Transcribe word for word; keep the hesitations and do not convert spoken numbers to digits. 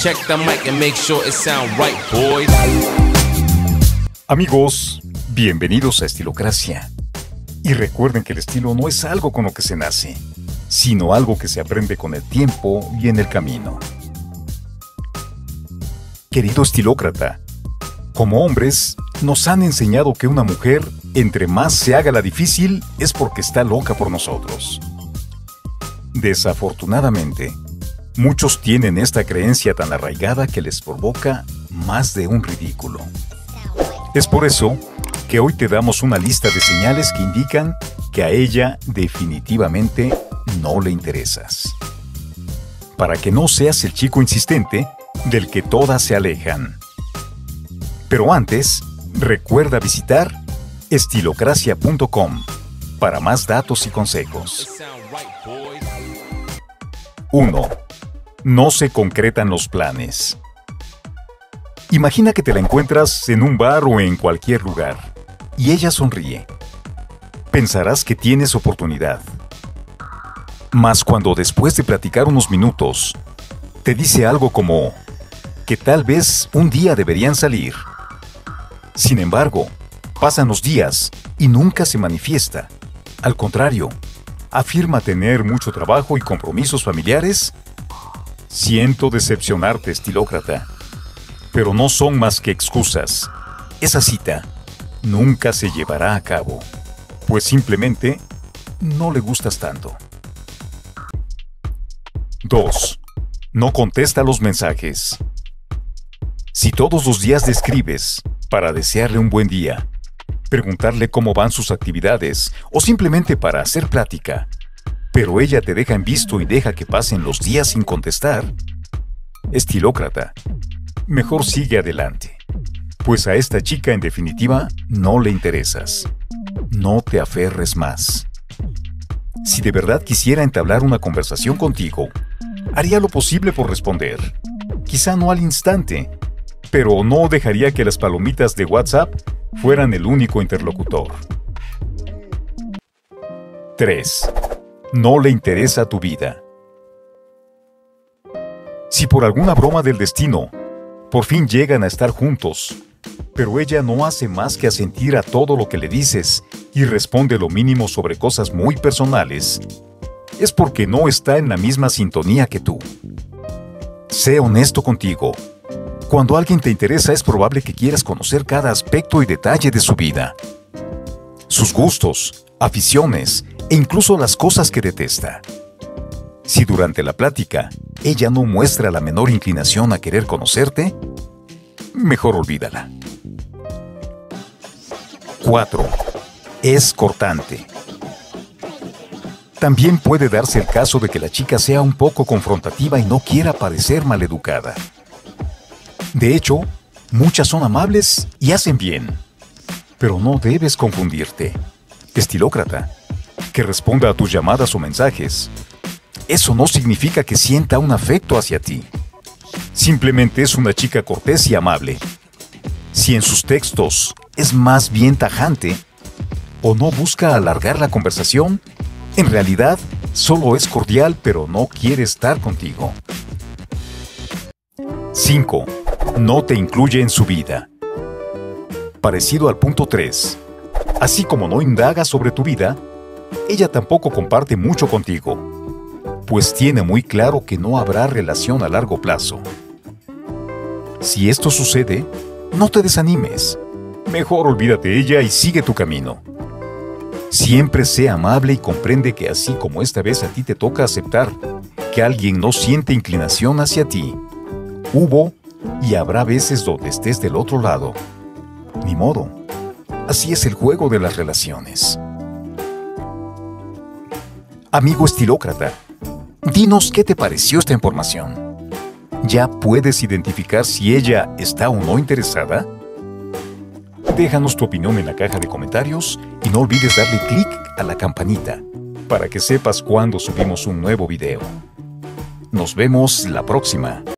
Check the mic and make sure it sound right, boys. Amigos, bienvenidos a Estilocracia. Y recuerden que el estilo no es algo con lo que se nace, sino algo que se aprende con el tiempo y en el camino. Querido estilócrata, como hombres, nos han enseñado que una mujer, entre más se haga la difícil, es porque está loca por nosotros. Desafortunadamente, muchos tienen esta creencia tan arraigada que les provoca más de un ridículo. Es por eso que hoy te damos una lista de señales que indican que a ella definitivamente no le interesas. Para que no seas el chico insistente del que todas se alejan. Pero antes, recuerda visitar estilocracia punto com para más datos y consejos. uno. No se concretan los planes. Imagina que te la encuentras en un bar o en cualquier lugar, y ella sonríe. Pensarás que tienes oportunidad. Mas cuando después de platicar unos minutos, te dice algo como que tal vez un día deberían salir. Sin embargo, pasan los días y nunca se manifiesta. Al contrario, afirma tener mucho trabajo y compromisos familiares. Siento decepcionarte, estilócrata, pero no son más que excusas. Esa cita nunca se llevará a cabo, pues simplemente no le gustas tanto. dos. No contesta los mensajes. Si todos los días le escribes para desearle un buen día, preguntarle cómo van sus actividades o simplemente para hacer plática, pero ella te deja en visto y deja que pasen los días sin contestar, estilócrata, mejor sigue adelante, pues a esta chica en definitiva no le interesas. No te aferres más. Si de verdad quisiera entablar una conversación contigo, haría lo posible por responder. Quizá no al instante, pero no dejaría que las palomitas de WhatsApp fueran el único interlocutor. tres. No le interesa tu vida. Si por alguna broma del destino, por fin llegan a estar juntos, pero ella no hace más que asentir a todo lo que le dices y responde lo mínimo sobre cosas muy personales, es porque no está en la misma sintonía que tú. Sé honesto contigo. Cuando alguien te interesa es probable que quieras conocer cada aspecto y detalle de su vida. Sus gustos, aficiones e incluso las cosas que detesta. Si durante la plática ella no muestra la menor inclinación a querer conocerte, mejor olvídala. cuatro. Es cortante. También puede darse el caso de que la chica sea un poco confrontativa y no quiera parecer maleducada. De hecho, muchas son amables y hacen bien. Pero no debes confundirte, estilócrata, que responda a tus llamadas o mensajes. Eso no significa que sienta un afecto hacia ti. Simplemente es una chica cortés y amable. Si en sus textos es más bien tajante o no busca alargar la conversación, en realidad solo es cordial pero no quiere estar contigo. cinco. No te incluye en su vida. Parecido al punto tres, así como no indaga sobre tu vida, ella tampoco comparte mucho contigo, pues tiene muy claro que no habrá relación a largo plazo. Si esto sucede, no te desanimes. Mejor olvídate de ella y sigue tu camino. Siempre sé amable y comprende que así como esta vez a ti te toca aceptar que alguien no siente inclinación hacia ti, hubo y habrá veces donde estés del otro lado. Ni modo. Así es el juego de las relaciones. Amigo estilócrata, dinos qué te pareció esta información. ¿Ya puedes identificar si ella está o no interesada? Déjanos tu opinión en la caja de comentarios y no olvides darle clic a la campanita para que sepas cuando subimos un nuevo video. Nos vemos la próxima.